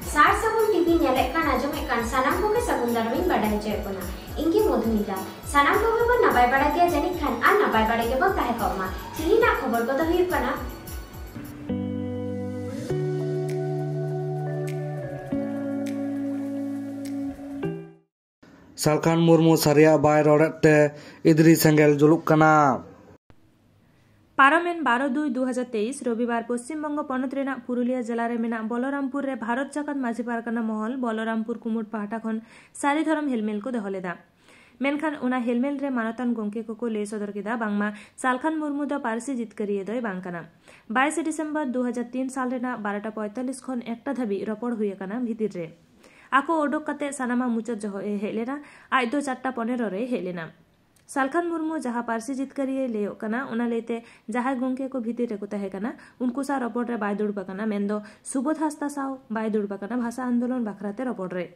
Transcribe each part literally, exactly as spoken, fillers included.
सार साबुन टीवी नेले कान आजमे कान सानाम कोगे साबुन दारमिन बाडाय जयपना इंगी मधुमिता सानाम कोगे बन नाबाय बाड़ा गया जानी खान आ नाबाय बाड़ा के बन ताहे कमा तिहिना खबर को तो हुई कना सालखान मुर्मू सारिया बाय रोडते इदरी सेंगेल जुलुक कना। पारमेन बारो दुई दो हज़ार तेईस रविवार पश्चिम बंग पनत रेना पुरुलिया जिला रे मेना बलरामपुर रे भारत जाकात माझी पारकाना महल बलरामपुर कुमुट पाहटा खन सारी धरम हेलमेल को दहलेदा मेनखान उना हेलमेल रे मानतान गोंके को ले सदर केदा बांगमा सालखान मुर्मू द पारसी जितकरिए दय बांगकाना बाईस डिसेम्बर दो हज़ार तीन साल रेना बारटा पैंतालीस खन एकटा धाबी रपड़ हुई काना भितिर रे आको ओडोक काते सानामा मुचाद जह हेलेना आज दो चारटा पंद्रह रे हेलेना सालखान मुर्मू जहाँ पारसी जितकरिए लेयो कना उना लेते जहाँ गोंके को भीतर रे को तहे कना उनको सा रपड़ रे बाय दुड़बा कना मेंदो सुबोध हास्ता साव बाय दुड़बा कना भाषा आंदोलन बाखराते रपड़ रे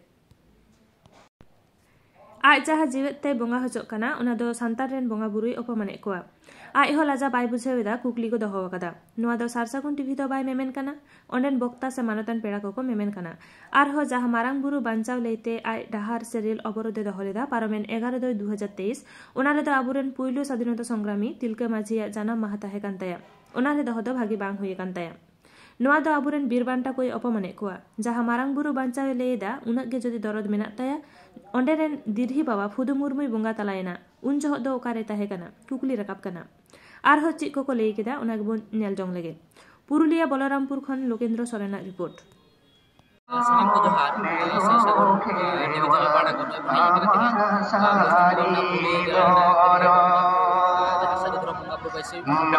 आज जहाँ जीवते बोंगा हजोग कना उना दो सांतार रेन बोंगा बुरुई अपमाने कोआ आज हो लाजा बाय बुझेवेदा कुकली को दहो कदा नुआ दो सारसागुन टीवी तो बाय मेमेन कना ओंडेन बक्ता से मानतान पेड़ा को मेमेन कना आर हो जहाँ मारांग बुरु बांचाव लेते आय डाहार से रेल अवरोधे दहलेदा पारमेन एगारो दो दो हज़ार तेईस उनारे दो आबुरेन पुइलु स्वाधीनता संग्रामी तिलका माझिया जाना माहा ताहे कानताया उनारे दह दो भागी बांग हुई कानताया नुआ दो आबुरेन बीरबांटा कोई अपमाने कोआ जहाँ मारांग बुरु बांचाव लेदा उनक गे जदि दरद मेना ताया ओंडे रेन दिरही बाबा फुदु मुर्मुई बोंगा तलायना उन जह दो ओकारे ताहे कना कुकली रकाब कना आर हो चिक को लई केदा उना गेबोन नेल जंग लेगे पुरुलिया बलरामपुर खन लोकेंद्र सोरेना रिपोर्ट सानाम को जोहार सासागुन टीवी जगह बाड़ा को भाई करते हैं सारी गोर जहां सारी धर्म मंगा को वैसे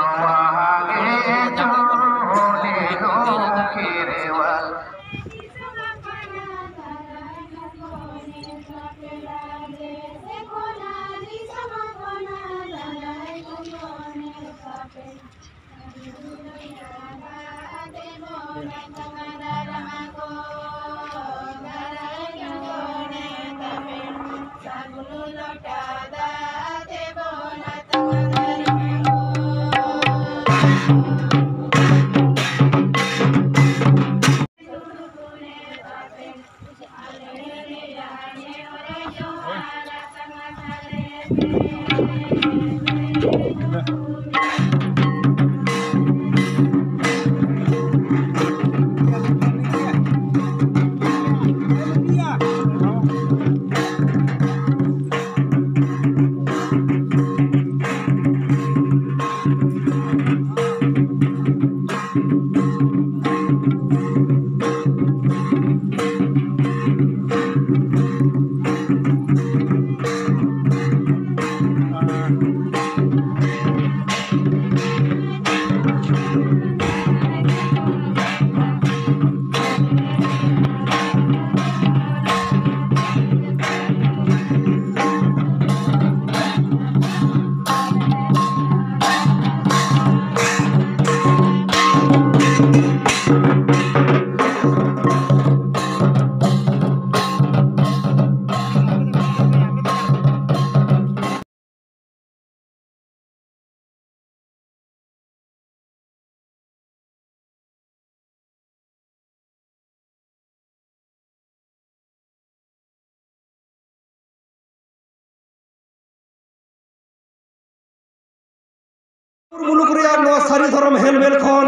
मुलुक रिया नवा सारी धर्म हेलमेल खन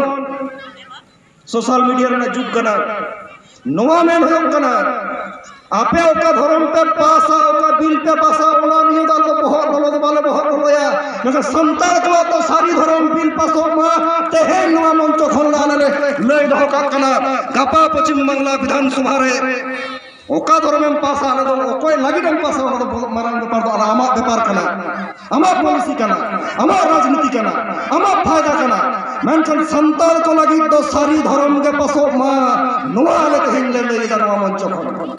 सोशल मीडिया रे जुग कना नवा मेन होम कना आपे ओका धर्म पे पासा ओका बिल पे पासा ओना नियो दाल को बहुत बोलो दे बाले बहुत बोलोया नका संतार को तो सारी धर्म बिल पासो मा तेहे नवा मंच खन लाले लय दह का कना गापा पश्चिम बांग्ला विधानसभा रे ओका धर्म पासा आले दो ओकोय लागि दम पासा ओना दो मारांग बेपार दो आमा बेपार कना आमा पॉलिसी कना आमा राजनीति कना आमा फायदा कना मेनखान संतार को लागि दो सारी धर्म के पासो मा नवा ले तेहिन ले ले नवा मंच खन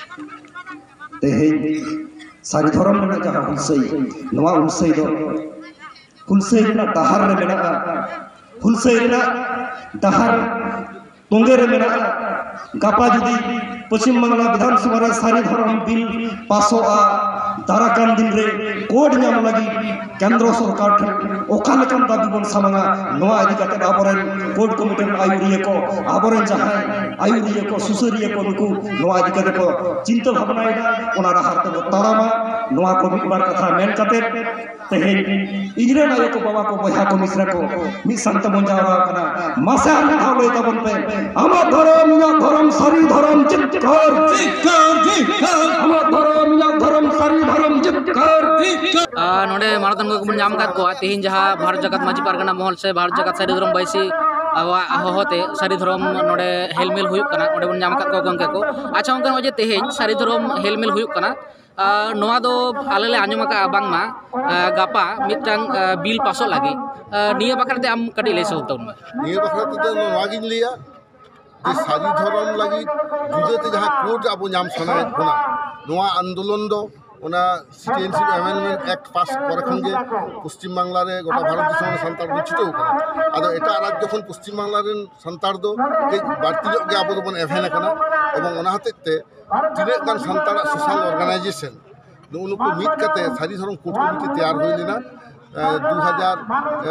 तेहिन सारी धर्म में जहां हुलसई नवा हुलसई दो हुलसई ना दहार रे मेना हुलसई ना दहार तोंगे रे मेना गापा जुदी पश्चिम बांग्ला विधानसभा रे सारी धर्म बिल पासोआ दाराकान दिन रे कोड नाम लगी केंद्र सरकार ओका लेकन दाबी बन सामंगा नोआ इदी काते आबोरेन कोड कमिटी आयुरिया को आबोरेन जहां आयुरिया को सुसरिया को नुकु नोआ इदी काते को चिंता भावना इदा ओना राहार ते तारामा नोआ को मिद बार कथा मेन काते तेहे इजरे नायो को बाबा को बहा को मिश्रा को मि संत मंजावा कना मासा हावले तबन पे आमा धर्म या धर्म सारी धर्म चित्कार चित्कार चित्कार आमा धर्म या धर्म सारी धर्म चित्कार नोडे मानतन को बन नाम कात को तेहिन जहां भारत जगत माजी पारगना महल से भारत जगत सारी धर्म बाइसी आवा होते सारी धर्म नोडे हेलमेल हुयुक कना ओडे बन नाम कात को गंके को अच्छा उनका वजे तेहिन सारी धर्म हेलमेल हुयुक कना नोआ दो आलेले आंजम का बांगमा गापा मिटांग बिल पासो लागी निया बखरते आम कटी ले सौतौ निया बखरते तो नोआगिन लिया जे सारी धर्म लागी जुदेते जहां कोर्ट अब नाम सनाय कोना नोआ आंदोलन दो ओना सिटीजनशिप अमेंडमेंट एक्ट पास करे खनगे पश्चिम बांगला रे गोटा भारत दिसम संतार बिछितो कना आदो एटा राज्य खन पश्चिम बांगला रे संतार दो के बार्ती गे अब दो बन एभेन कना एवं ओना हतेते तिने गान संतार सोशल ऑर्गेनाइजेशन नुनुको मिट कते सारी धर्म कोर्ट कमिटी तैयार होई लेना दो हज़ार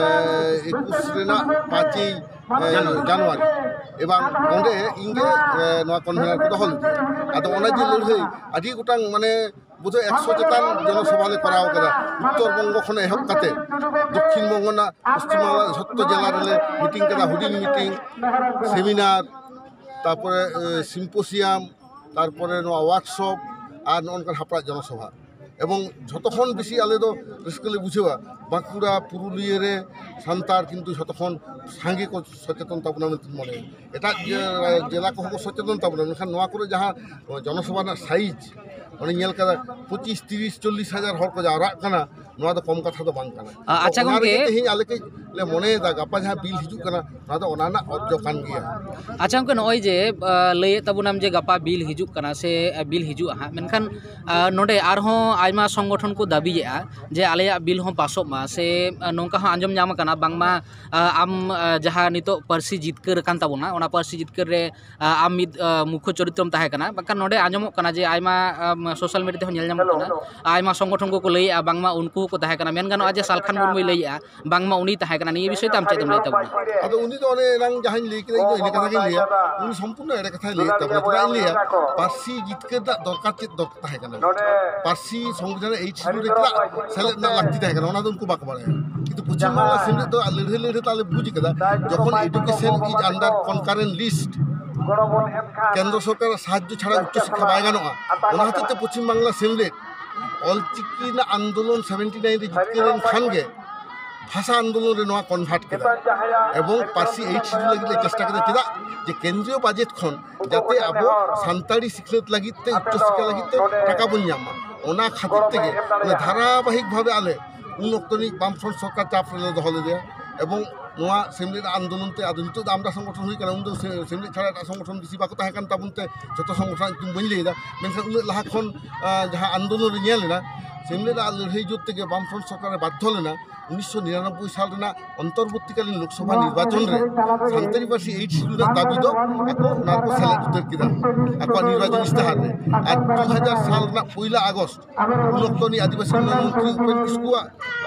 इक्कीस रेना पाँच जनवरी एवं ओंडे इंगे नोआ कन्वेनर को दहल आदो ओना जे लड़ाई आदि गोटां माने बुझो एक सौ चेतान जनसभा ले कराव कदा उत्तर बंग खने एहब कते दक्षिण बंगना पश्चिम बांगला सत्य जिला रे मीटिंग कदा हुडिंग मीटिंग सेमिनार तारपरे सिम्पोसियाम तारपरे नो वर्कशॉप और नोनका हापड़ा जनसभा एवं जतक्षण बेसि आले दो रस्कले बुझेवा बांकुड़ा पुरुलिया रे सान्तार किन्तु जतक्षण सांगे को सचेतनता बना मने एटा जिला को सचेतनता बना मेखान नोआ करे जहां जनसभा ना साइज माने नेल कदा पच्चीस तीस चालीस हजार हर को जावरा कना नोआ दो कम कथा दो बांग कना अच्छा गंगे तेही आले के ले मने दा गापा जहां बिल हिजु कना नोआ दो ओनाना अर्जो कान गिया अच्छा गंगे नोय जे लय तबुनाम जे गापा बिल हिजु कना से बिल हिजु हा मेनखान नोडे आरहो आयमा संगठन को दाबीया जे आलेया बिल हो पासो मा से नोंका हो आंजम नाम कना बांगमा आम जहां नितो पारसी जितकर कान ताबोना ओना पारसी जितकर रे आम मिद मुख्य चरित्रम ताहे कना बाका नोडे आंजमो कना जे आयमा सोशल मीडिया हो नेल नाम कना आयमा संगठन को को लैया बांगमा उनको को ताहे कना मेन गानो जे सालखान मुर्मु लैया बांगमा उनी ताहे कना नि विषय ताम चेतम लैता बना आदो उनी तो ओने रंग जहां लई के इने कथा के लिया उनी संपूर्ण एडे कथा लई तब ना लिया पारसी जितकर दा दरकार चेत दरकार ताहे कना पारसी संविधान एच रे तला सेलेक्ट ना लागती ताहे कना ओना दो उनको बाक बारे किंतु पश्चिम बांगला सेमले तो लड़े लड़े ताले बुझी कदा जखन education is under concurrent list केंद्र सरकार साहाय्य छाड़ा उच्च शिक्षा बाय गानोआ ओना हते पश्चिम बांगला सेमले अलचिकी ना आंदोलन उन्यासी रे जितकेन खानगे भाषा आंदोलन रे नोआ कन्भार्ट केदा एवं पारसी एच शिड्यूल लगी चेष्टा करे चेदा जे केंद्रीय बजेट खन जाते आबो सान्ताड़ी शिक्षित लगिते उच्च शिक्षा लगिते टाका बन नामा ओना खातिर तेगे धाराबाहिक भावे आले उन अक्तनी बामफ्रंट सरकार चाप रे दहले दे एवं नोआ सेमली आंदोलन ते आदो नितो आमरा संगठन हुई कना उन सेमली छाड़ा संगठन बेसि बाको ताहे कान ताबुनते जतो संगठन तुम बन लेदा मेनखान उन लाहा खन जहां आंदोलन रे नेलेना सेमली लड़ाई जोते के बामफ्रंट सरकार बाध्य लेना उन्नीस सौ निन्यानबे साल रेना अंतर्वर्तीकालीन लोकसभा निर्वाचन रे सान्ताड़ी पार्टी एच शिड्यूल दाबी दो आको नारको सेलेक्ट उतर किदा आको निर्वाचन इस्ताहार रे आज दो हज़ार साल ना पहला अगस्त उनक्तनी आदिवासी मंत्री उपेंद्र किस्कुआ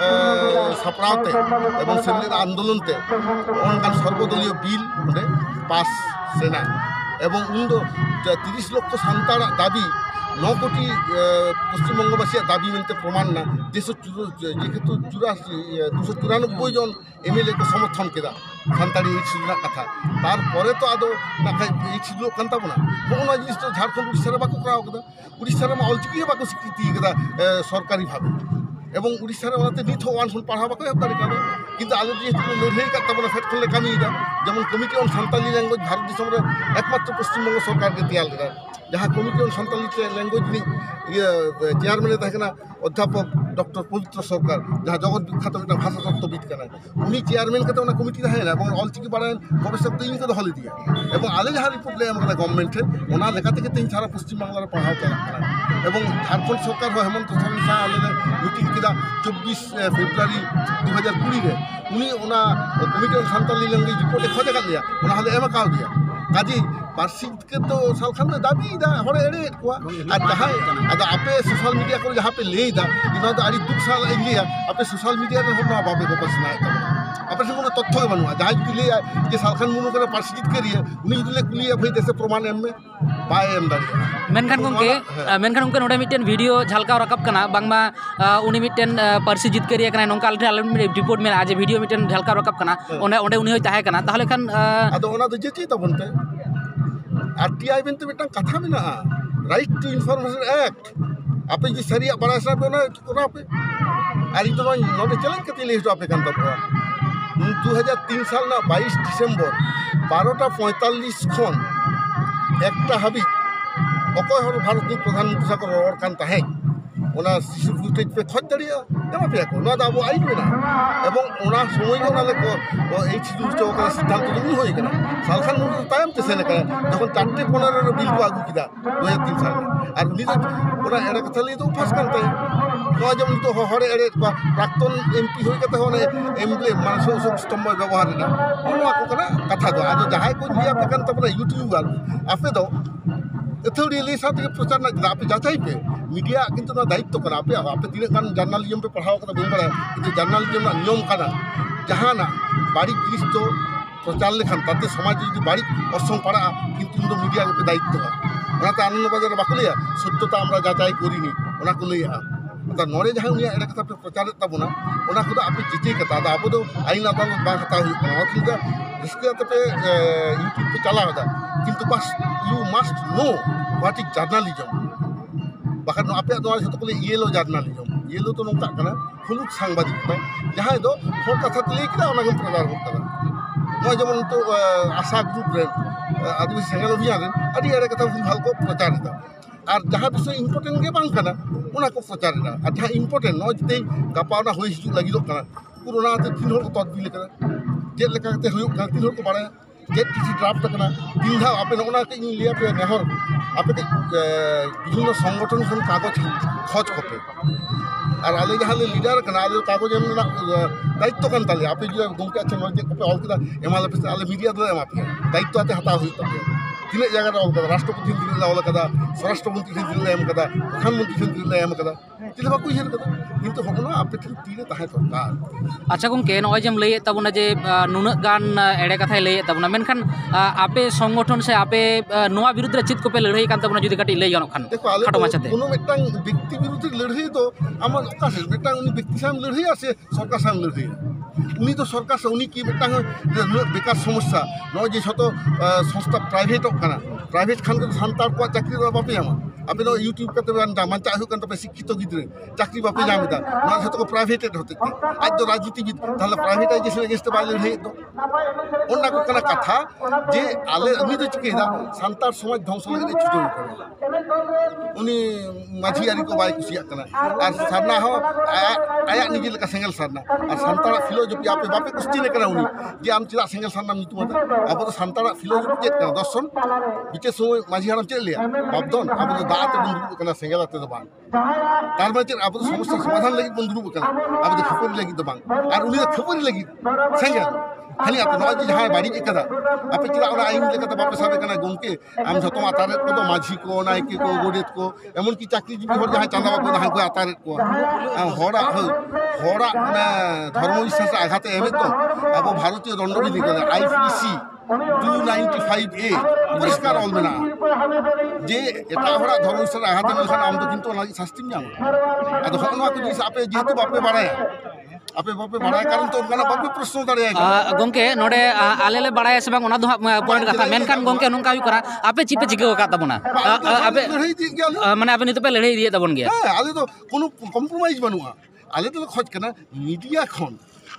सपरावते एवं सेमली आंदोलनते ओनकान सर्वदलीय बिल ओडे पास सेना एवं उन दो तीस लक्ष सान्ताड़ दाबी नौ कोटी पश्चिम बंगवासी दाबी मनते प्रमाण ना देशो जेहेतु चुरासी दुशो चुरानब्बे जन एम एल ए को समर्थन केदा सान्ताड़ी एच शिड्यूल कथा तार परे तो आदो नाखा एच शिड्यूल कान ताबोना होना जिनिस तो झारखंड उड़ीसा रे बाको कराव कदा उड़ीसा रे अलचिकी बाको स्वीकृति कदा सरकारी भावे एवं उड़ीसा रे ओनाते निथ वान फुल पढ़ा बाको हेब दाड़ी कादो किंतु आलो जेहेतु लड़ाई का ताबोना फेट खले कामीदा जेमन committee on Santali language Bharat दिसम रे एकमात्र पश्चिम बंग सरकार के तैयार लेदा जहाँ कमिटी ऑन सान्ताली लैंग्वेज ये चेयरमैन तहना अध्यापक डॉक्टर पवित्र सरकार जहाँ जगत विख्यात मिट्टा भाषा तत्वविद कना उनी चेयरमैन कते ओना कमिटी तहना एवं अलचिकी बाड़ायन गवेषक तो इनके दहले दिया एवं आले जहाँ रिपोर्ट ले एम कदा गवर्नमेंट है ओना लेकाते के सारा पश्चिम बांगला रे पढ़ाव चला कना एवं झारखंड सरकार हो हेमंत सोरेन साह आले मीटिंग किदा चौबीस फेब्रुआरी दो हज़ार बीस रे उनी ओना committee on Santali language report खोज कर लिया ओना हले एम काव दिया काजी पार्सी जितके तो सालखान में दाबी दा हरे एड़े को आ जहां आदा आपे सोशल मीडिया को जहां पे ले दा इना तो आड़ी दुख साल इंडिया आपे सोशल मीडिया रे हम बाबे को पसना है आपे से कोनो तथ्य बनुआ जहां जुदी ले जे सालखान मुनु करे पार्सी जित के रिया उनी जुदी ले कुलिया भई देसे प्रमाण एम में बाय एम दाड़ी मेनखान गोंके मेनखान गोंके नोडे मिटेन वीडियो झलकाव राकब कना बांगमा उनी मिटेन पार्सी जित के रिया कना नोंका आले आले रिपोर्ट में आज वीडियो मिटेन झलकाव राकब कना ओने ओंडे उनी होय ताहे कना ताहले खान आदो ओना दो जेची तबन ते आरटीआई बिनते मिटन कथा मेना राइट टू इनफॉरमेशन एक्ट आपे जे सरिया बड़ा साहब ओना ओना पे आरी तो नोडे चैलेंज कते ले तो आपे कान तबवा दो हज़ार तीन साल ना बाईस डिसेम्बर बारोटा पैंतालीस खन एकटा हाबी अकय हर भारत प्रधानमंत्री साको रोड कान ताहे ओना शिशु फुटेज पे खज दड़िया एमा पे को ना दाबो आई ना एवं ओना समय ओना ले को ए शिशु चौक सिद्धांत दुनी होई कना सालखान मुनु तायम ते सेने कना जखन चारटे पंद्रह रे बिल को आगु किदा दो हज़ार तीन साल आर उनी ओना एड़ा कथा ले तो पास कान ताई तो जब तो हरे एड़े प्राक्तन एमपी होई कते होने एम्ब्लेम मानसो सब स्तंभ व्यवहार ना ओना को कना कथा दो आदो जहाय को लिया पे कान तबरा यूट्यूबर आपे दो एथोड़ी ले साथ प्रचार ना आपे जाचाई पे मीडिया किंतु ना दायित्व कना आपे आपे तीन गान जर्नलिज्म पे पढ़ाओ कदा बे बड़ा किंतु जर्नलिज्म ना नियम कना जहां ना बाड़ी जिनिस तो प्रचार लेखान ताते समाज जदि बाड़ी अर्संग पड़ा किंतु उन मीडिया पे दायित्व ओनाते आनंद बाजार बाको लिया सत्यता हमरा जाचाई करिनी ओना को लिया ता नोरे जहां उनिया एड़ा कथा पे प्रचार ताबुना ओना को आपे जिजे कथा दा अब दो आईन अदालत बा कथा हुई कना किंतु रिस्क पे यूट्यूब पे चला होता किंतु बस you must know what is journalism बाखान आपे दो जतो को येलो जर्नलिज्म येलो तो नोंका कना हुलुक सांबादिकता जहां दो हर कथा ले किदा ओना गम प्रचार करता नो जेमन तो आशा ग्रुप रे आदिवासी सेंगल अभियान रे आदि एड़ा कथा भल को प्रचार दा और जहां विषय इम्पोर्टेंट के बांग कना ओना को प्रचार दा और जहां इम्पोर्टेंट नो जते गापावना होई हिजु लागि दो कना पुरोना ते तीन हर को तदबिल कना जे लेका ते होय कना तीन हर को बारे जे किसी ड्राफ्ट कना तीन धा आपे ओना के लिया पे नेहर आपे के विभिन्न संगठन खन कागज खज कोपे और आले जहां ले लीडर कना आले कागज एम ना दायित्व कान ताले आपे जो गोंके अच्छा न जे कोपे ऑल किदा एमाले पे आले मीडिया दो एमा पे दायित्व आते हता हुई तबे तीन जगह ऑल कदा राष्ट्रपति दिन ऑल कदा स्वराष्ट्र मंत्री दिन एम कदा प्रधानमंत्री दिन एम कदा तिले बाको हिर कदा किंतु होना आपे तीरे ताहे सरकार अच्छा गोंके नय जेम लय ताबुना जे नुना गान एड़े कथाय लय ताबुना मेनखान आपे संगठन से आपे नोआ विरुद्ध रे चित को पे लड़ाई कान ताबुना जुदी काटी लय गानो खान खाटो माछाते कोनो मेटांग व्यक्ति विरुद्ध लड़ाई तो आम ओका से मेटांग उनी व्यक्ति साम लड़ाई आसे सरकार साम लड़ाई उनी तो सरकार से उनी की मेटांग बेकार समस्या न जे छतो संस्था प्राइवेट कना प्राइवेट खान को संतार को चाकरी बापे आमा आपे नो यूट्यूब कते बांता मानचा हु कन शिक्षित गिद्रे चाकरी बापे जामिदा ना छतो को प्राइवेटेड होते आज तो राजनीति बिद ताले प्राइवेटाइजेशन अगेंस्ट बाले हे तो ओना को कना कथा जे आले उनी तो चिकेदा संतार समाज ध्वंस लगे छुटो करे उनी माझियारी को बाय कुसिया कना और सरना हो आया निजे लेका सेंगल सरना और संतार फिलोसफी आपे बापे कुछ ने करा उनी जे आम चिदा सेंगल सरना मितु मत अब तो संतार फिलोसफी जे कना दर्शन बिचे समय माझियाराम चले लिया बापदन अब तो दात बंदुक कना सेंगल आते तो बांग तार बाचे अब तो समस्या समाधान लगी बंदुक कना अब तो खबर लगी तो बांग और उनी खबर लगी सेंगल खाली आप नय जहां बाड़ी कदा आपे चिदा ओना आईन लेका बापे साबे कना गोंके आम जतो आतारे को तो माझी को नायके को गोडेत को एमन की चाकरी जीवी हर जहां चांदा बापे जहां को आतारे को होड़ा होड़ा ना धर्म विश्वास आघात एमे तो अब भारतीय दंडविधि कना आईपीसी दो सौ पचानवे ए परिष्कार ऑल मेना जे एटा होड़ा धर्म विश्वास आघात मेलखान आम तो किंतु लागी शास्ति ᱧᱟᱢ आदो होनवा को जिस आपे जेतु बापे बाड़ाया आपे बापे बाड़ाय कारण तो गाना बापे प्रश्न दाड़े गोंके नोडे आले ले बाड़ाय से बांग ओना दो पॉइंट कथा मेनखान गोंके नोंका हुई करा आपे चिपे चिके का ताबुना आपे माने आपे नितो पे लड़ाई दिए ताबुन गया हां आले तो कोनो कॉम्प्रोमाइज बनुआ आले तो खोज कना मीडिया खन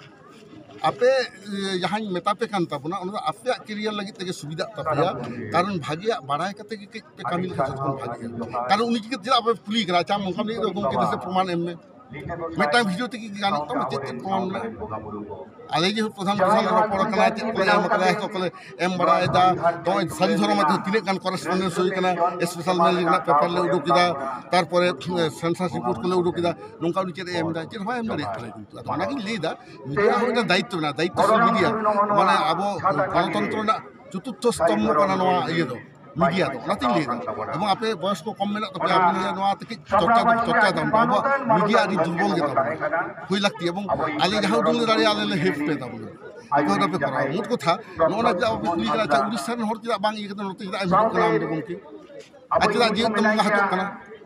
आपे यहाँ मेता पे कान ताबुना ओना आपे करियर लगी तके सुविधा तापया कारण भागिया बाड़ाय कते के पे कामिल का भागिया कारण उनी के जे आपे पुली करा चाम हम ले गोंके जैसे प्रमाण एम में मेटा वीडियो तक गानी तो चेक प्रमाण में आले जे प्रधान प्रधान रपड़ कना चेक को एम करा तो कले एम बड़ाय दा तो सरी धर्म में तिने गान करेस्पोंडेंस होई कना स्पेशल मेल ना पेपर ले उडो किदा तार परे सेंसस रिपोर्ट को ले उडो किदा नोंका उनी चेक एम दा चेक भाई एम दा किंतु ओना कि ले दा मीडिया होना दायित्व ना दायित्व मीडिया माने अब गणतंत्र ना चतुर्थ स्तम्भ करना नवा ये दो मीडिया दो नातिंग ले एवं आपे बयस को कम मेना तपे आपने नवा तक चर्चा दो चर्चा दो अब मीडिया आदि दुर्बल के तब हुई लगती एवं आले जहां दुल दाड़ी आले ले हेफ पे तब को ना पे करा मुत को था नोना जा बिजली का चा उड़ीसा में हर चीज बांग ये तो नोते जा हम को नाम दो उनकी अच्छा जी तुम का हतो कना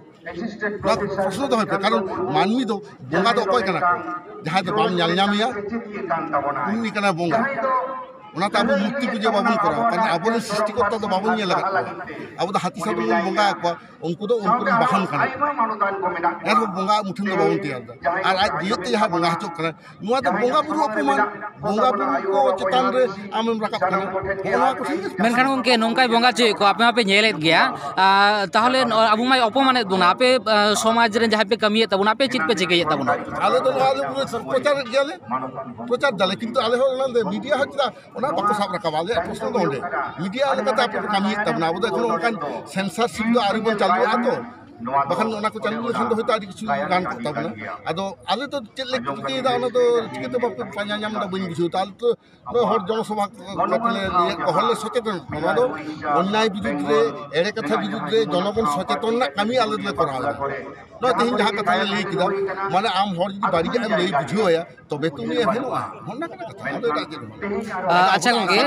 प्रश्न तो है कारण मानवी दो बोंगा दो कोई कना जहां तो बाम ᱧᱮᱞ ᱧᱟᱢᱤᱭᱟ उन्नी कना बोंगा उनाते अब मुक्ति पूजा बाबन करा कारण अब सृष्टिकर्ता तो बाबन ᱧᱮᱞ लगा अब तो हाथी साथ में बोंगा को उनको तो उनको बाहन कना यार बोंगा मुठन तो बाबन तैयार दा और आज दियते जहां बोंगा हचो कना नुआ तो बोंगा बुरु अपमान बोंगा बुरु को चेतान रे आमेम राकब कना ओना को मेनखान गंके नोंकाय बोंगा चे को आपे आपे ᱧᱮᱞᱮᱫ ᱜᱮᱭᱟ ताहले अब माय अपमानेद बोना आपे समाज रे जहां पे कमिये तबना आपे चित पे चिकेये तबना आले तो आले प्रचार गेले प्रचार दाले किंतु आले हो नंदे मीडिया हचदा ओना बाको साब रकाबाले प्रश्न तो होंडे मीडिया लेकाते आपे कमिये तबना अब देखो उनकान सेंसरशिप दो आरि बन चालू आ तो बखान ओना को चालू लेखान दो होता आदि किछु गान तबना आदो आले तो चेक लेक चिके दा ओना तो चिके तो बापे पाया नाम दा बइन बुझो ताल तो हर जनसभा कतले कहले सचेतन ओना दो अन्याय विरुद्ध रे एड़े कथा विरुद्ध रे जनगण सचेतन ना कमी आले ले करा ना तेहिन जहां कथा ले किदा माने आम हर जदी बाड़ी के ले बुझियोया तबे तुम ये भेलो होना कना कथा ओदे राजे अच्छा गंगे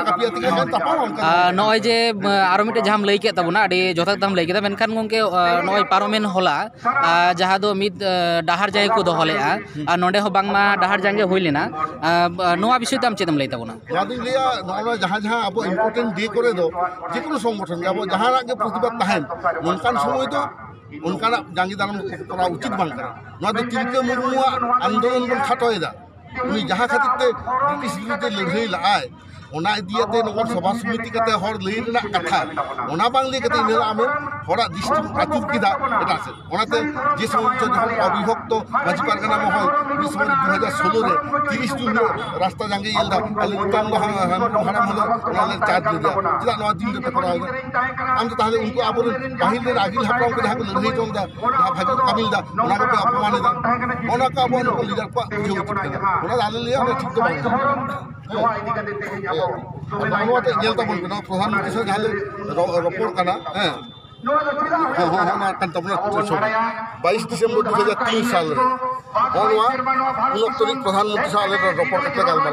नय जे आरो मिटे जहां लई के तबना आडी जथा दाम लई केदा मेनखान गंगे नय पारोमेन होला जहां दो मिद डाहार जाय को दोहलेआ आ नोंडे हो बांगमा डाहार जांगे होई लेना नोआ विषय तम चेदम लई तबना यादिन लिया नोना जहां जहां अब इम्पोर्टेंट डे करे दो जेकुनो संगठन अब जहां के प्रतिबाद ताहेन नोनकान समय दो उनका जांगी दानम करा उचित बांग करा नोआ दो तिलके मुर्मुआ आंदोलन बन खाटोयदा उनी जहां खातिर ते ब्रिटिश विरुद्ध लड़ाई लाय ओना इदियाते नगर सभा समिति कते हर लई रेना कथा ओना बांग ले कते नेला आमे हरा दृष्टि आचुर किदा एटा से ओनाते जे समय जहां अविभक्त माजी पारगाना महल बीस दो हज़ार सोलह रे तीस जून रास्ता जांगे येलदा आले निताम हम हाना मोला ओनाले चार्ज ले जा जिदा नवा दिन रे करा आम तो ताहले उनको आबो बाहिर रे आगिल हापराम को जहां को लड़ाई चलदा जहां भागी काबिल दा ओना को अपमान दा ओना का आबो को लीडर को बुझो ओना आले ले ओना ठीक तो नोआ इदी कते तेहे नोआ ते जेलता बन कना प्रधानमंत्री से जहां रिपोर्ट कना हैं हां हां हां कन तबना बाईस दिसंबर दो हज़ार तीन साल रे नोआ उनोत्तरी प्रधानमंत्री से आले रिपोर्ट कते गालमारा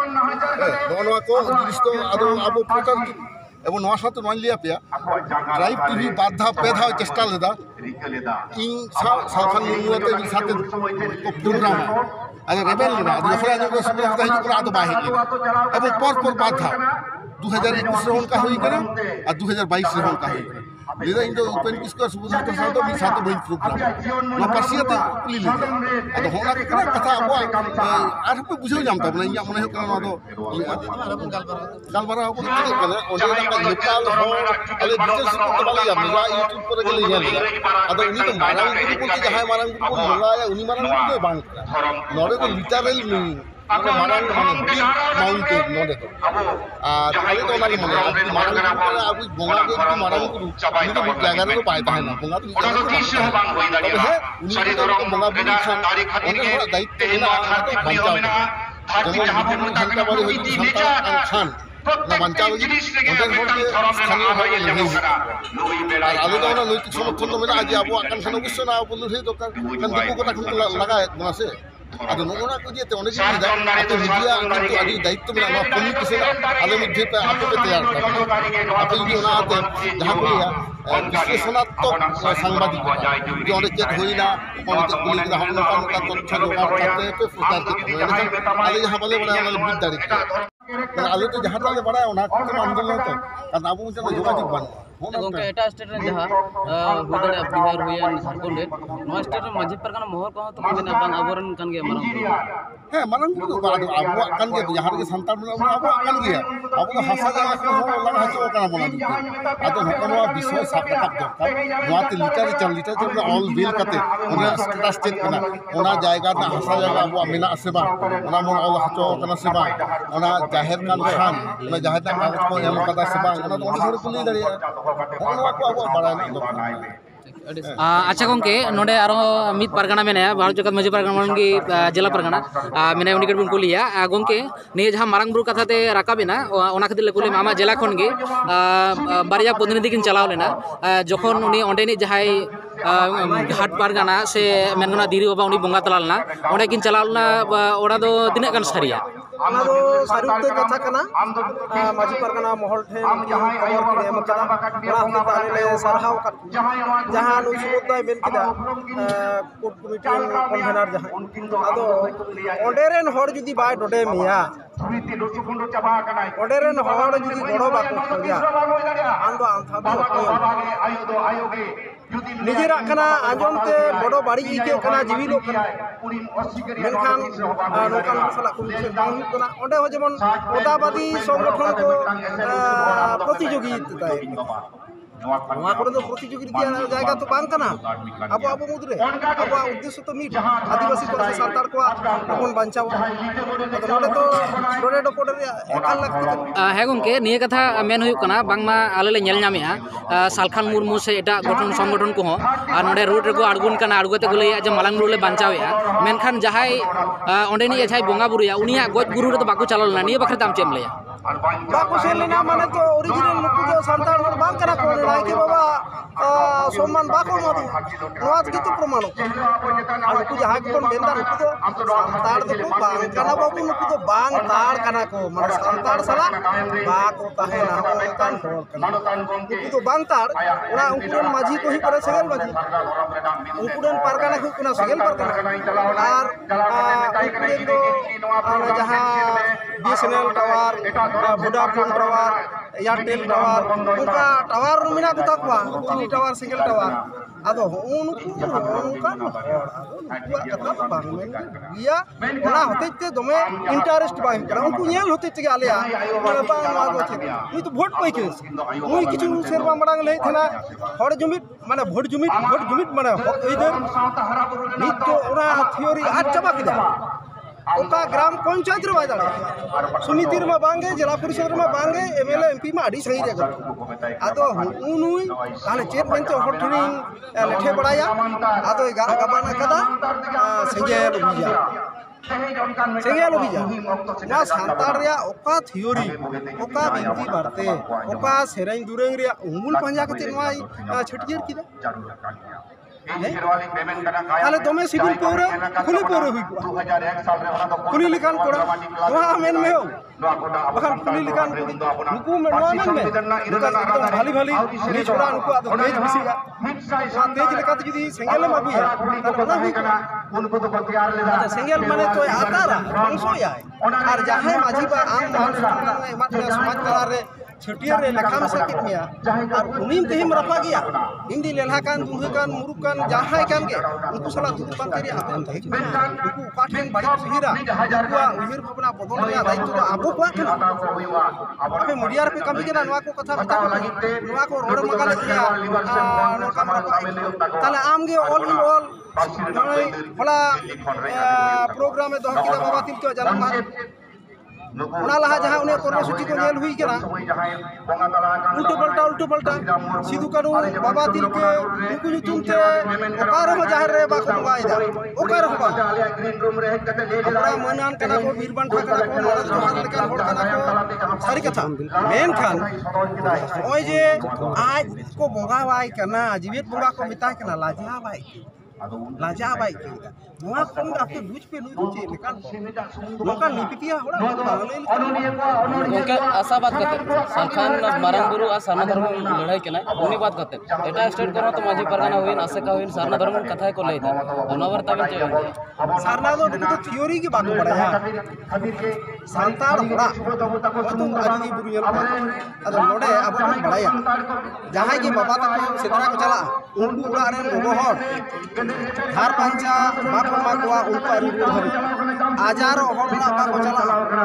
नोआ को दृष्टो आदो आबो प्रचार एवं नोआ साथ मान लिया पे ड्राइव टीवी बाधा पेधा चेष्टा लेदा इन सा साखान निमुते साथे को प्रोग्राम अरे रेबेल लेना दूसरा जो को सब होता है जो आदो बाहे के अब पर पर बाधा दो हज़ार इक्कीस रे होन का होई करा और दो हज़ार बाईस रे होन का होई लेदा इन तो ओपन किसको सुबह तो साथ भी साथ बइन प्रोग्राम ना परसियते ली ले अदो होना के करा कथा अब आर पे बुझो जामता बना या मने करा दो गालबारा अब कने ओने का लोकल हो अले डिटेल्स को बाली या मेरा यूट्यूब पर के ले ले अदो उनी तो मारांग गुरु को जहां मारांग गुरु को बोला या उनी मारांग गुरु को बांग नोरे तो लिटरल मीनिंग माने मारांग माने बिग माउंटेन नोरे तो आ ताले तो ना माने अब मारांग गुरु अब बोंगा के मारांग गुरु उनी तो जायगा रे पाए था ना बोंगा तो उनतीस हो बांग होई दाड़िया सारी धरम वेदांत तारीख खातिर के दायित्व ना खातिर भी होना भारतीय जहां पे मुताबिक नीति नेचा खान ना बंचाव जिनिस रे स्थानीय भाई लेने আর আলো তো না নৈতিক সমর্থন তো মেনা আজ আবো আকান খান অবশ্য না বলু সেই দরকার কারণ দুটো কথা কিন্তু লাগায় বনাছে আদো নোনা কো দিতে অনেক জিনিস দা তো মিডিয়া কিন্তু আদি দায়িত্ব মেনা না কমিউনিকেশন আলো মধ্যে আপে তৈয়ার করা আপে যদি ওনা আতে যাহা বলিয়া বিশ্লেষণাত্মক সাংবাদিকতা যে অনেক চেক হই না অনেক গুলি দা हम लोग का तथ्य जोगाड़ करते हैं पे प्रचार करते हैं आले जहां बोले बड़ा वाले बिद दारी आले तो जहां ताले बड़ा है ओना को आंदोलन तो कारण अब मुझे जोगाजोग बन गंके एटा स्टेट रे जहां हुदड़े बिहार हुया झारखंड नो स्टेट रे माझी परगना मोहर को तो बिना बांग अबरन कन गे मारंग हे मारंग तो बादो अब कन गे जहां के संतान अब कन गे अब तो हासा जागा को लगा हचो कना बना दी आतो हकनो विषय साकताक दरकार नोते लिटर चल लिटर चल ऑल बिल कते ओना स्टेटस स्टेट कना ओना जायगा ना हासा जागा अब मेना सेबा ओना मन ऑल हचो कना सेबा ओना जाहिर कान खान ओना जाहिर कागज को एम कदा सेबा ओना तो ओना को ली दरिया ओना को अब बड़ा ना अच्छा गंके नोडे आरो मित पारगाना मेनाया भारत जगत माजी पारगाना की जिला पारगाना मेने उनी कट को लिया गंके ने जहां मारंग बुरु कथा ते राकाबेना ओना खातिर लेकुले मामा जिला खन गे बारिया प्रतिनिधि किन चलाव लेना जखन उनी ओंडेनी जहाय घाट पारगाना से मेनगना दिरी बाबा उनी बंगा तलालना ओंडे किन चलावना ओड़ा दो तिना गान सारिया ᱚᱱᱟ ᱫᱚ ᱥᱟᱹᱨᱤ ᱩᱛᱟᱹᱨ ᱠᱟᱛᱷᱟ ᱠᱟᱱᱟ ᱢᱟᱹᱡᱷᱤ ᱯᱟᱨᱜᱟᱱᱟ ᱢᱚᱦᱚᱞ ᱴᱷᱮᱱ ᱠᱷᱚᱵᱚᱨ ᱠᱤᱱ ᱮᱢ ᱟᱠᱟᱫᱟ ᱚᱱᱟ ᱦᱚᱛᱮᱛᱮ ᱟᱞᱮ ᱞᱮ ᱥᱟᱨᱦᱟᱣ ᱟᱠᱟᱫ ᱡᱟᱦᱟᱸ ᱱᱩᱭ ᱥᱩᱢᱚᱫᱽᱫᱟᱭ ᱢᱮᱱ ᱠᱮᱫᱟ ᱠᱳᱨᱴ ᱠᱚᱢᱤᱴᱤ ᱠᱚᱱভᱮᱱᱟᱨ ᱡᱟᱦᱟᱸ ᱟᱫᱚ ᱚᱸᱰᱮ ᱨᱮᱱ ᱦᱚᱲ ᱡᱩᱫᱤ ᱵᱟᱭ ᱰᱚᱰᱮ ᱢᱮᱭᱟ ᱚᱸᱰᱮ ᱨᱮᱱ ᱦᱚᱲ ᱡᱩᱫᱤ ᱜᱚᱲᱚ ᱵᱟᱠᱚ ᱠᱷᱚᱡᱟ ᱟᱢ ᱫᱚ ᱟᱢ ᱫᱚ ᱚᱠᱚᱭ निजेरा कना आंजोम ते बड़ो बाड़ी इके कना जीविलो कना मेनखान नोकान सला कमिशन बांग हुई कना ओंडे हो जेमन ओदाबादी संगठन को प्रतियोगिता ताय नोआ करे दो प्रतियोगिता जायगा तो बांग कना अबो अबो मुद्रे अबो उद्देश्य तो मीट आदिवासी को सांतार को अपन बांचाव तो नोडे तो डोडे डोकोडे एकाल लगती है गंके निये कथा मेन हुई कना बांगमा आले ले नेल नामेया सालखान मुर्मू से एटा गठन संगठन को और नोडे रोड रेको आड़गुन कना आड़गोते को लैया जे मालांग बुरु ले बांचावेया मेनखान जहाय ओंडेनी जहाय बोंगा बुरुया उनिया गज गुरु रे तो बाकू चलालना निये बखरे दाम चेम लैया बाकू सेलेना माने तो ओरिजिनल नुकु जो सांतार हर बांग कना को नायके बाबा सम्मान बाको मदु नोआ की तो प्रमाण नुकु जहां को बेंदा नुकु तो सांतार दो बांग कना बाबू नुकु तो बांग तार कना को माने सांतार सला बाको ताहे ना ओनकान होल कना नुकु तो बांग तार ओना उनकुन माझी को ही करे सेगल माझी उनकुन पारगाना को कुना सेगल पारगाना और उनकुन दो जहां BSNL tower Vodafone tower Airtel tower उनका टावर मिना को ताकुआ टिली टावर सिंगल टावर आदो उनको उनका कथा बांग में गया ओना होतेते दमे इंटरेस्ट बाय करा उनको नेल होतेते आलेया माने बांग मागो थे नी तो वोट पाई के मुई किछु सेरवा मडांग ले थना हर जुमित माने वोट जुमित वोट जुमित माने इधर नी तो ओना थ्योरी आज चबा किदा ओका ग्राम पंचायत रे बाय दाड़ा समिति रे बांगे जिला परिषद रे बांगे एमएलए एमपी मा आडी सही रे आदो उनुई ताले चेत मेनते हर ठिनिंग लेठे बड़ाया आदो गारा गबाना कदा सेंगेल बिया सेंगेल बिया ना सांतार रे ओका थ्योरी ओका बिनती बारते ओका सेरेंग दुरेंग रे उमुल पंजा कते नोई छटियर किदा ताले दमे सिविल पौरे खुली पौरे हुई खुली लिखान कोड़ा वहाँ मेन में हो बखान खुली लिखान नुकु में नोआ मेन में नुका एकदम भाली भाली नी छोड़ा नुकु आदो तेज बिसीगा वहाँ तेज लेकाते जुदी सेंगेल में अबुया ताले बना हुई अच्छा सेंगेल माने तो आता रहा बंसो याय और जहाँ माझी बा आम मान समाज तला रे छटियर रे लेखाम से कितनिया और उनीम तेहिम रफा गया हिंदी लेला कान दुंधु कान मुरुक कान जहां कान के उनको सला दुदु कान करी आते थे उनको पाठन बड़ी सुहिरा उनको उहिर भावना बदल रे दायित्व आबो को अबे मीडिया पे कमी के नवा को कथा बता नवा को रोड मगाले किया नो कैमरा ताले आम गे ऑल इन ऑल होला प्रोग्राम में दह किदा बाबा तिल के जाना उना लहा जहां उन्हें कर्मसूची को नेल हुई केना उल्टो पलटा उल्टो पलटा सिधु कानू बाबा तिल के उनको जुतुम ते ओकार हो जाहिर रे बाको बायदा ओकार हो बा हमरा मनन कना को वीरबन ठाकरा को नरज जोहार लेकर होड़ कना को सारी कथा मेन खान ओय जे आज को बोगा बाय कना जीवित बोगा को मिता कना लाजा बाय लाजा बाई के नोआ कम आपके बुझ पे नुई बुझे लेकिन नोका निपितिया होला बांगले उनका आशा बात करते सरखान मारंग गुरु आ सारना धर्म लड़ाई केना उनी बात करते एटा स्टेट करो तो माझी परगाना होइन आसे का होइन सारना धर्म कथा को लेता अनवरता में चल सारना तो थ्योरी की बात बड़ाया सांतार होला तो आदि गुरु यल अदो नोडे अब बड़ाया जहां की बाबा तक सेतरा को चला उनको उड़ा रे गोगो हर धार पंचा बाको माकुआ उनको अरुगो हरि आजारो होला बाको चला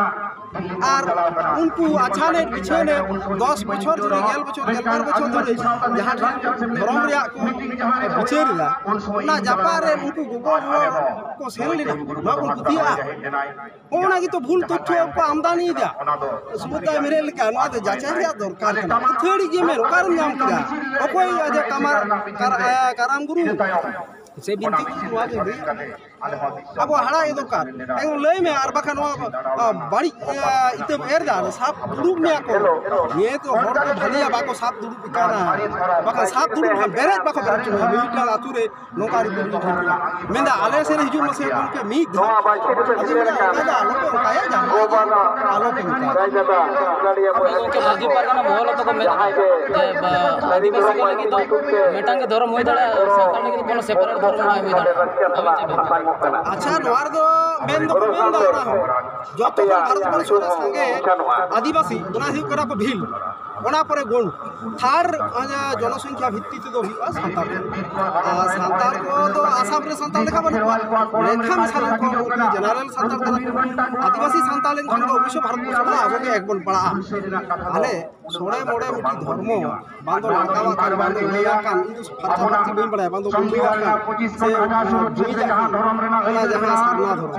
और उनको अचानक पिछने दस बछर धरे गेल बछर गेलबार बछर धरे जहाँ धर्म रे को बिचेरिला ना जापारे उनको गोगो को सेल लेना ना को कुतिया ओना की तो भूल तथ्य को आमदानी दिया समुदाय मेरे लेका ना दे जाचे रे दरकार ना थेड़ी के में कार नाम किया ओकोई अजे कमर कराम गुरु से बिनती को हुआ दे अब हड़ा ये दरकार एगो लय में आर बाखा बड़ी इते एर दा साफ दुरुब में को ये तो हर को भलिया बाको साफ दुरुब काना बाका साफ दुरुब बेरे बाको बेरे मिटा आतुरे नोकारी दुरुब मेंदा आले से हिजु मसे के मी धा मेंदा आलो को काया जा आलो के के माजी परगना मोहल तो को मेरा जे आदिवासी के लगी तो मेटांग के धर्म होय दाड़ा सातार लगी कोनो सेपरेट धर्म ना होय दाड़ा अच्छा नोआर दो मेन दो मेन दा ना जो तो भारत वर्ष रे संगे आदिवासी ओना हि करा को भील ओना परे गोण थार जनसंख्या भित्ति ते दो हुआ सांतार सांतार को तो आसाम रे सांतार देखा बन रेखा मिसाल को जनरल सांतार करा आदिवासी सांतार लेन खन अवश्य भारत वर्ष रे आगो के एक बन पड़ा आले सोड़े मोड़े मिटी धर्म बांदो लगावा कर बांदो लेया कान इदु फरचा फरची बेन बड़ा बांदो बुलिया कान से भूमि जा धर्म रे ना जहां सरना धर्म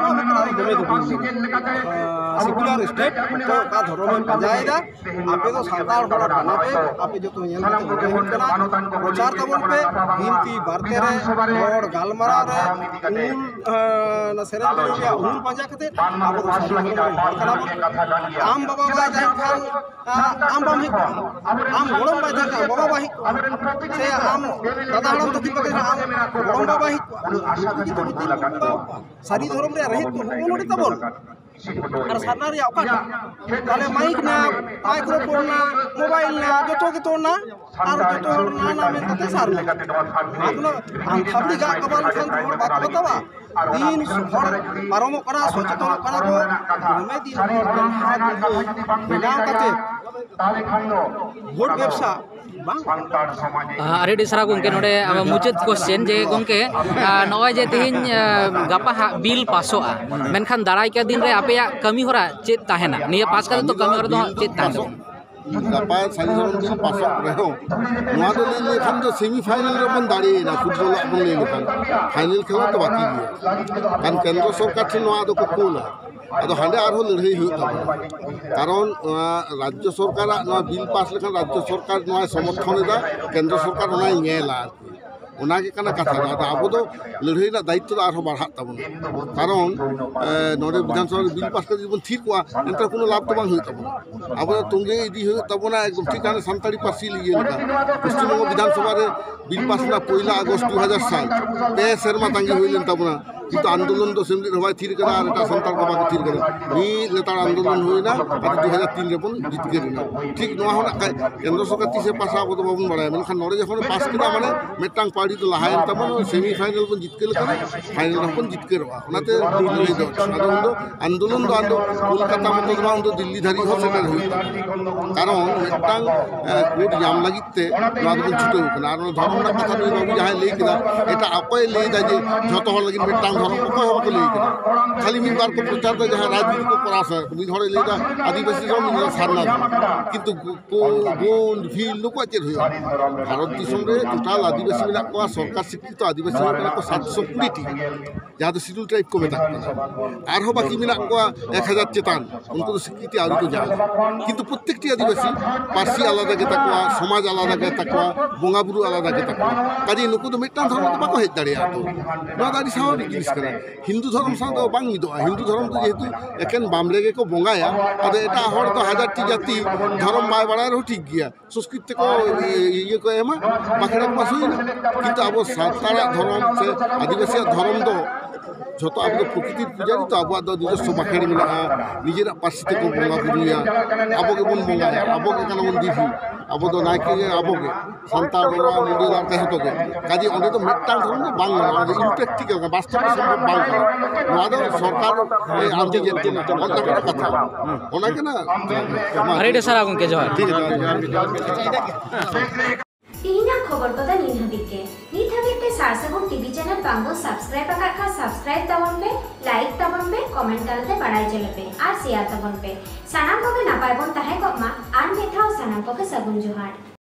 सेकुलर स्टेट तो का धर्म में बजायदा आपे तो सांतार बड़ा बना पे आपे जो तो येन तो हिट कना प्रचार तबन पे हिंदी बारते रे और गालमरा रे उन ना सेरे या उन पंजा कते आप तो आम बाबा बा जाय खान आम बम आम गोड़म बा जाय बाबा बाही से आम दादा हड़म तो दिन बके आम गोड़म बाबा ही सारी धर्म रे रहित को नोडी तबन और सरनार या ओका ताले माइक ना माइक्रोफोन ना मोबाइल ना जतो के तो ना और जतो ना ना में कते सार ना आपनो आम खबरी गा कबाल खान को बात बतावा दिन सुखर पारम करा सचेतन करा को हमें दिन बिना कते ताले खानो वोट व्यवसा अरे डिसरा गोंके नोडे मुचाद क्वेश्चन जे गोंके नय जे तिहिन गापा बिल पासोआ मेनखान दाराय के दिन रे आपेया कमी होरा चेत ताहेना निया पास करे तो कमी होरा तो चेत ताहेना गापा सारी धर्म बिल पासो रहो नोआ तो ले लेखान जो सेमीफाइनल रे बन दाड़ी ना फुटबॉल अपन ले लेखान फाइनल खेला तो बाकी गया कान केंद्र सरकार से नोआ तो कोला अदो हांडे आरो लड़ाई हुई था कारण राज्य सरकार बिल पास लेखान राज्य सरकार नोआ समर्थन दा केंद्र सरकार नोआ नेला उनागे कना कथा ना अब तो लड़ाई ना दायित्व आरो बढ़ा तबन कारण नोडे विधानसभा बिल पास कर जीवन ठीक हुआ एंटर कोनो लाभ तो बांग हुई तबन अब तुंगे इदी हुई तबना एकदम ठीक आने संताड़ी पासी लिए लेका पश्चिम बंग विधानसभा रे बिल पास ना पहला अगस्त दो हज़ार साल पे शर्मा तांगी हुई लेन तबना किंतु आंदोलन तो सेमली हवाई थीर करा और एटा संतार को बाकी थीर करा मी लेतार आंदोलन हुई ना और दो हज़ार तीन रे बन जीत के ना ठीक नोआ होना केंद्र सरकार तीसे पास आबो तो बाबन बड़ा मेनखान नोडे जखन पास किदा माने मेटांग पार्टी तो लहायन तबन सेमीफाइनल बन जीत के लेका फाइनल बन जीत के रवा ओनाते दिल्ली दो आंदोलन दो आंदोलन दो आंदो कोलकाता मत दो आंदो दिल्ली धारी हो सेटर हुई कारण मेटांग कोड जाम लागिते नोआ दो छुटे होना और धर्म ना कथा नई बाबू जहां ले किदा एटा अकय ले दा जे जतो हर लगी मेटांग धर्म को को ले किदा खाली मिन बार को प्रचार तो जहां राजनीति को परास मिन हरे ले दा आदिवासी जो मिन सारना किंतु को गोल भील नको चेत हुई भारत दिसम रे टोटल आदिवासी मिला को सरकार स्वीकृत आदिवासी मिला को सात सौ बीस टी जहां तो शिड्यूल ट्राइब को मेता आरो बाकी मिला को एक हज़ार चेतान उनको तो स्वीकृति आदि तो जा किंतु प्रत्येकटी आदिवासी पार्सी आलादा के तकवा समाज आलादा के तकवा बोंगा बुरु आलादा के तकवा काजी नुको तो मिटान धर्म तो बाको हेज दाड़िया तो नोआ दाड़ी स्वाभाविक जिनिस करा हिंदू धर्म सा तो बांग मिदोआ हिंदू धर्म तो जेहेतु एकेन बामले के को बोंगाया अदे एटा हर तो हजार टी जाति धर्म बाय बड़ा रो ठीक गया संस्कृति को ये को एमा बाखड़ा को पासुई ना किंतु अब सातारा धर्म से आदिवासी धर्म दो जो अब प्रकृति पूजारी तो अब निजस्व बाखेड़ में निजे पार्सी को बोंगा बुरुया अब के बन बोंगाया अब के कना बन दीफी अब तो नायके अब के संताल मंदिर कहे तो काजे ओंदे तो मिटांग धर्म दो बांग ना इम्प्रैक्टिकल का वास्तव में संभव बांग नोआ दो सरकार ए आंटी जेते ना ओंदा के कथा ओना के ना हरे डेसरा गंके जोहार ठीक है इना खबर को दा नीन हबिके नीन हबिके सारसागुन टीवी चैनल बांगो सब्सक्राइब आकाद खा सब्सक्राइब तबन पे लाइक तबन पे कमेंट करते बड़ाई चले पे और शेयर तबन पे सानाम को के नापाय बन ताहे को मा आन मेथाओ सानाम को के सगुन जोहार।